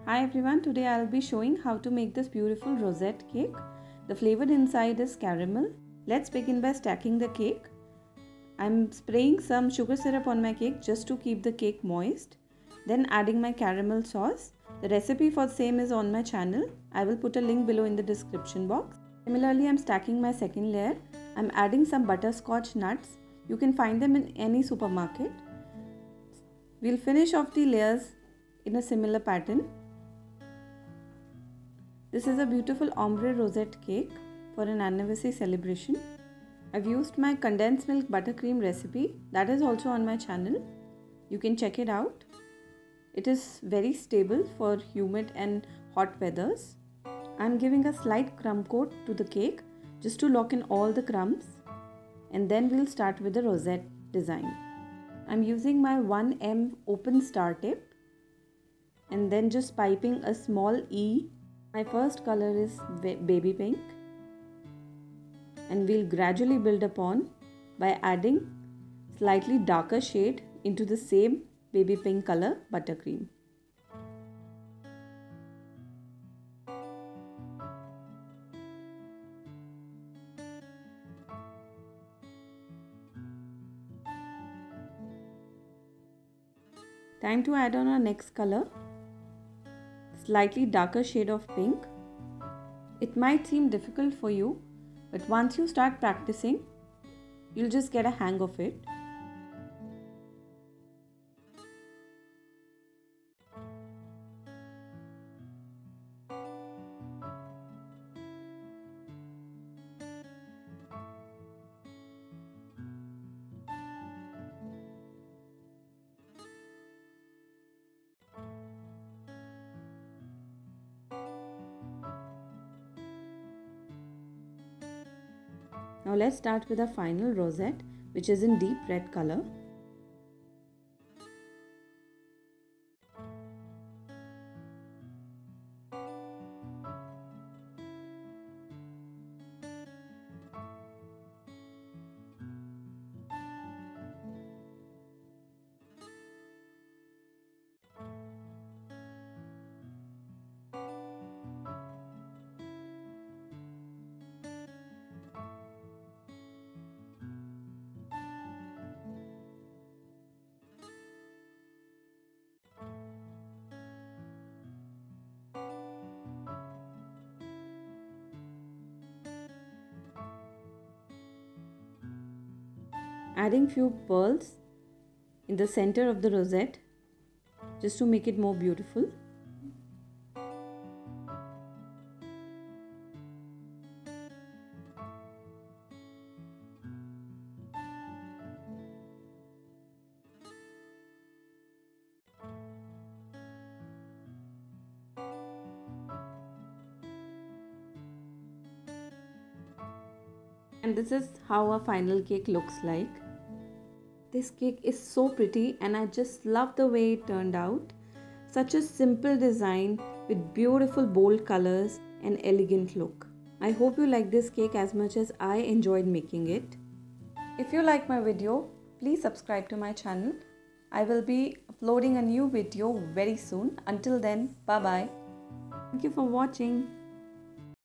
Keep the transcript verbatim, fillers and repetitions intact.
Hi everyone, today I'll be showing how to make this beautiful rosette cake. The flavor inside is caramel. Let's begin by stacking the cake. I'm spraying some sugar syrup on my cake just to keep the cake moist. Then adding my caramel sauce. The recipe for the same is on my channel. I will put a link below in the description box. Similarly, I'm stacking my second layer. I'm adding some butterscotch nuts. You can find them in any supermarket. We'll finish off the layers in a similar pattern. This is a beautiful ombre rosette cake for an anniversary celebration. I've used my condensed milk buttercream recipe that is also on my channel. You can check it out. It is very stable for humid and hot weathers. I'm giving a slight crumb coat to the cake just to lock in all the crumbs, and then we'll start with the rosette design. I'm using my one millimeter open star tip and then just piping a small E. My first color is baby pink, and we'll gradually build upon by adding slightly darker shade into the same baby pink color buttercream. Time to add on our next color. Slightly darker shade of pink. It might seem difficult for you, but once you start practicing, you'll just get a hang of it. Now let's start with our final rosette, which is in deep red color. Adding few pearls in the center of the rosette just to make it more beautiful. And this is how our final cake looks like. This cake is so pretty and I just love the way it turned out. Such a simple design with beautiful bold colors and elegant look. I hope you like this cake as much as I enjoyed making it. If you like my video, please subscribe to my channel. I will be uploading a new video very soon. Until then, bye bye. Thank you for watching.